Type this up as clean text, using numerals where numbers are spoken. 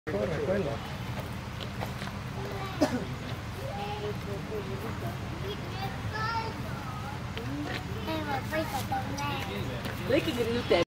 Corre, quello. Ma poi fa per me. Lei che grido te?